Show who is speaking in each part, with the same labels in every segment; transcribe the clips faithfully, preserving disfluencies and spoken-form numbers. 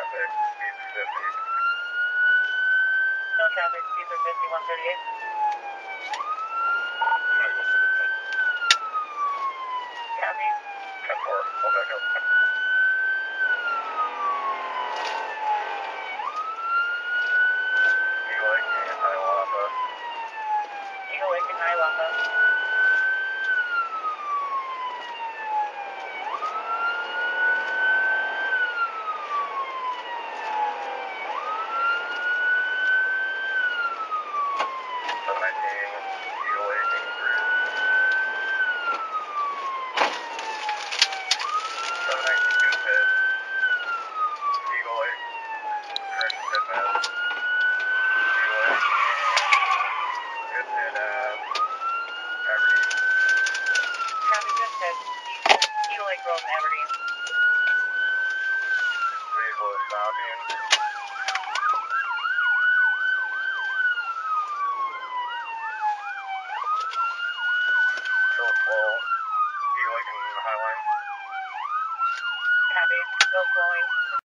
Speaker 1: traffic, speed's fifty.
Speaker 2: No traffic, speeds are fifty, one thirty-eight.
Speaker 1: I'm gonna go for the pit.
Speaker 2: Copy.
Speaker 1: ten four, hold back up. Eagle Lake and Hiawatha.
Speaker 2: Eagle Lake and Hiawatha.
Speaker 1: seven nineteen, Eagle Lake and Bruce. seven nineteen, good pit. Eagle Lake, correction pit pass. Eagle Lake, good pit at Aberdeen.
Speaker 2: Copy, good pit. Eagle, Eagle Lake Road in Aberdeen.
Speaker 1: Vehicle is stopping. Still slow. Eagle Lake and Highline.
Speaker 2: Copy, still flowing.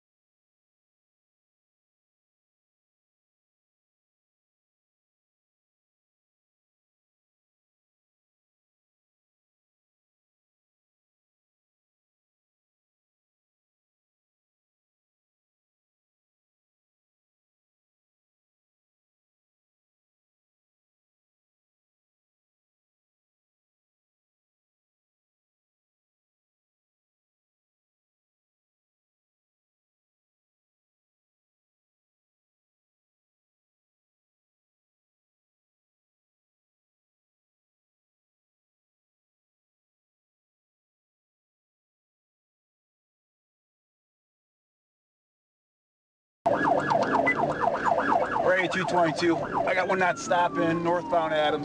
Speaker 3: Ray two twenty-two. I got one not stopping, northbound Adams.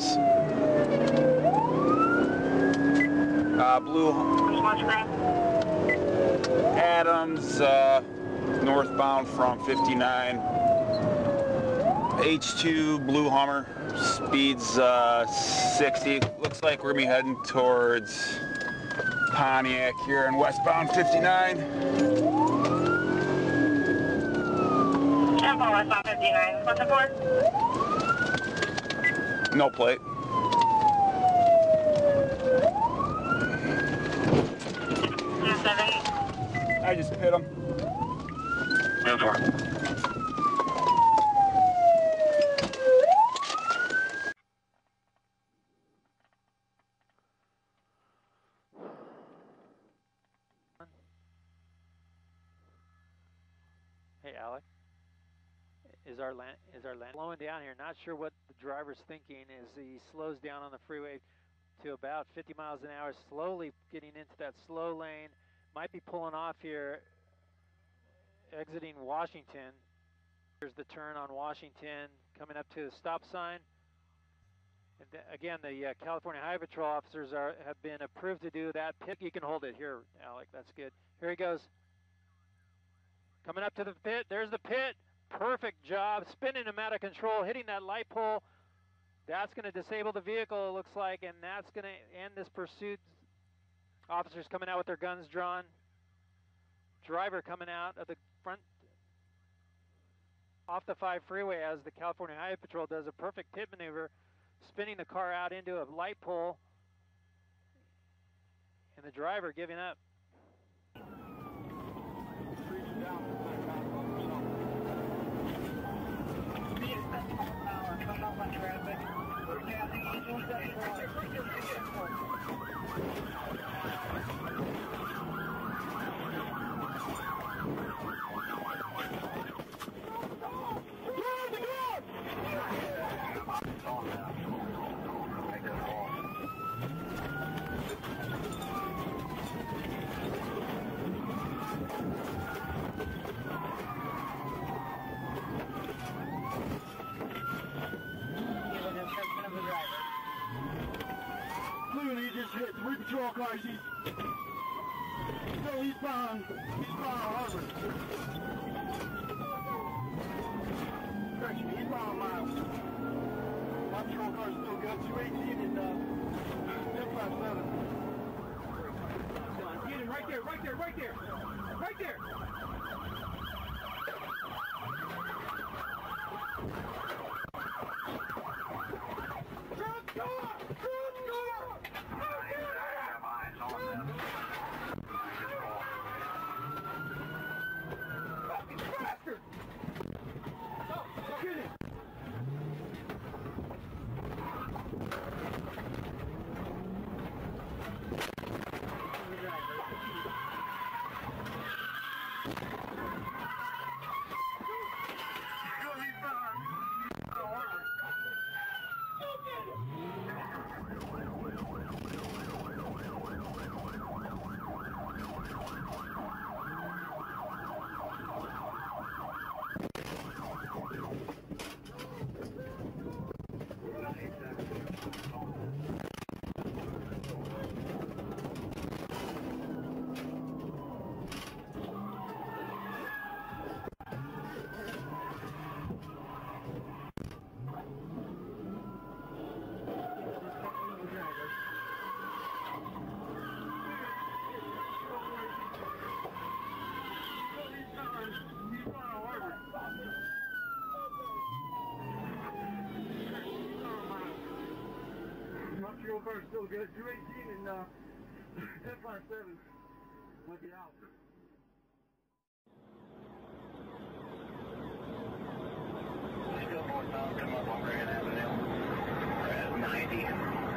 Speaker 3: Uh, blue Adams, uh, northbound from fifty-nine. H two Blue Hummer, speeds uh, sixty. Looks like we're gonna be heading towards Pontiac here in westbound fifty-nine.
Speaker 2: Tempo westbound fifty-nine. What's it for?
Speaker 3: No plate.
Speaker 2: seven.
Speaker 3: I just hit him.
Speaker 1: ten four.
Speaker 4: Hey, Alec. Is our land is our land slowing down here? Not sure what the driver's thinking. As he slows down on the freeway to about fifty miles an hour, slowly getting into that slow lane. Might be pulling off here, exiting Washington. Here's the turn on Washington, coming up to the stop sign. And th again, the uh, California Highway Patrol officers are have been approved to do that. Pit, you can hold it here, Alec. That's good. Here he goes. Coming up to the pit. There's the pit. Perfect job. Spinning him out of control, hitting that light pole. That's going to disable the vehicle, it looks like, and that's going to end this pursuit. Officers coming out with their guns drawn. Driver coming out of the front off the five freeway as the California Highway Patrol does a perfect pit maneuver, spinning the car out into a light pole, and the driver giving up.
Speaker 5: He just hit three patrol cars. He's still eastbound, eastbound Harvard. Correction, eastbound Miles. My patrol car's still good. two eighteen and uh, ten fifty-seven. Get him right there, right there, right there, right there. patrol car is still good. two eighteen and uh, ten five seven. Look it out.
Speaker 1: Still northbound, come up on Grand Avenue. We're at ninety.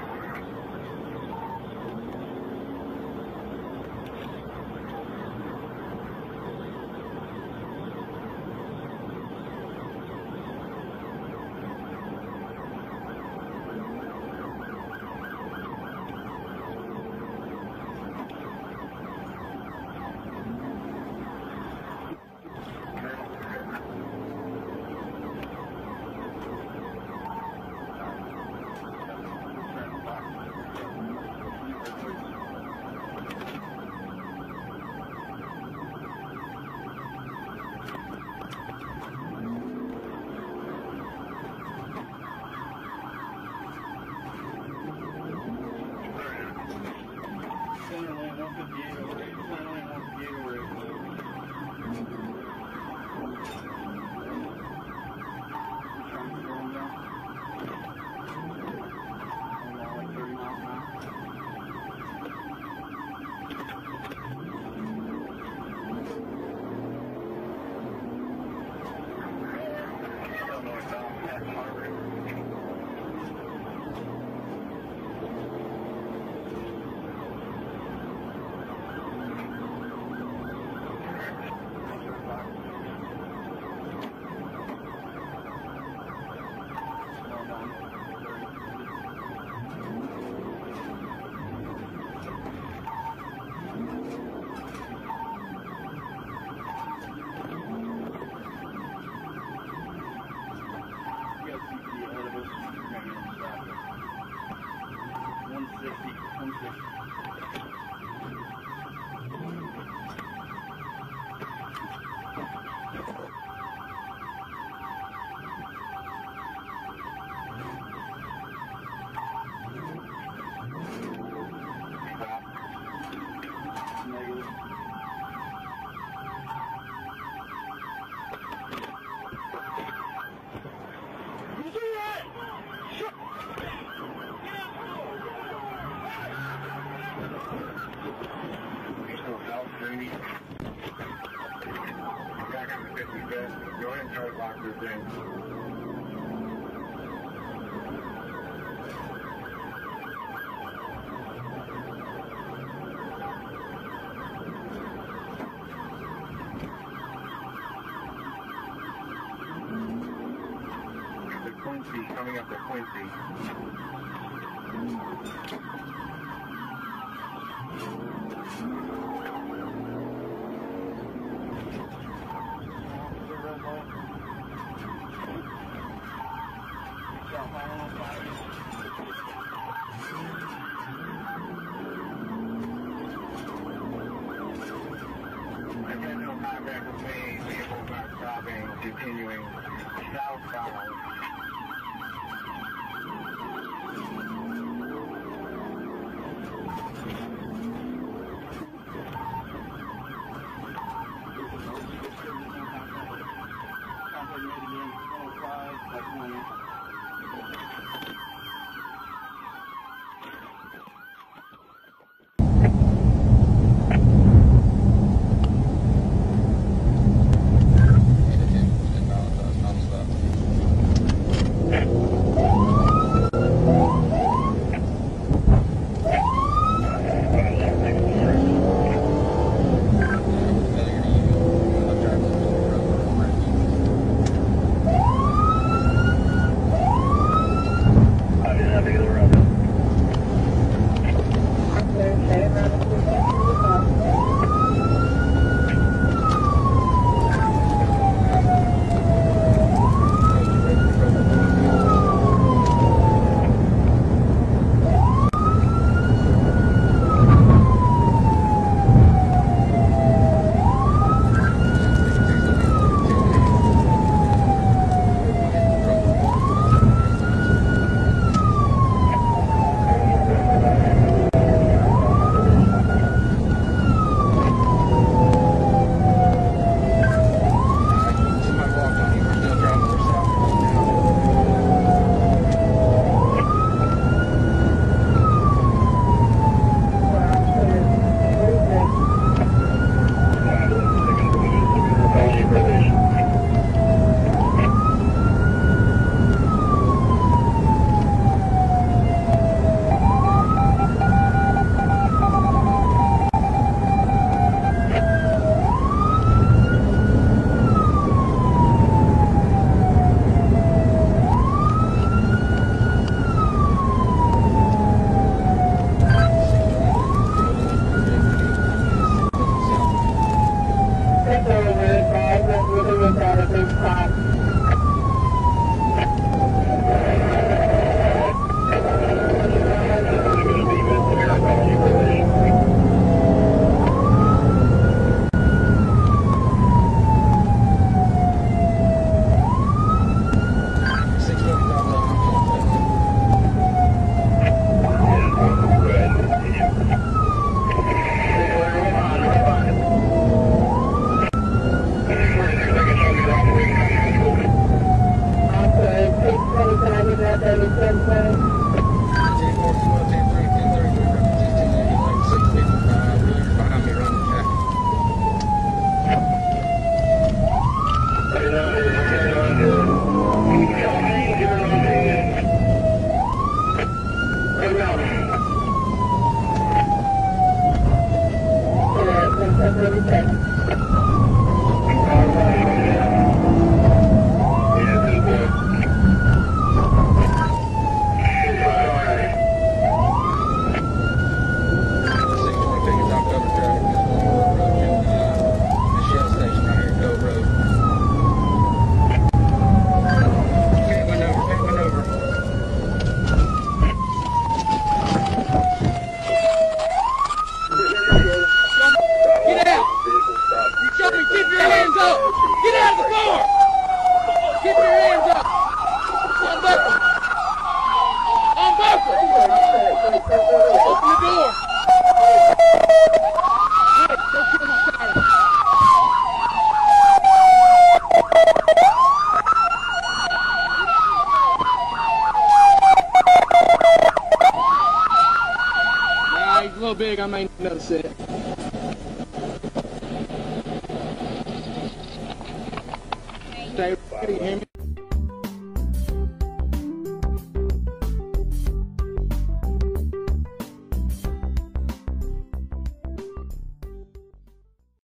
Speaker 1: Go ahead and try to lock this in. The Quincy, coming up to Quincy. Additional contact was made, vehicles not stopping, continuing southbound.
Speaker 6: He's a little big, I may notice it. Stay ready, hear me?